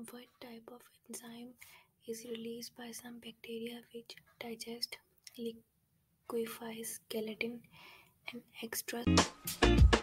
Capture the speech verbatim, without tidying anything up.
What type of enzyme is released by some bacteria which digest, liquefies gelatin and extra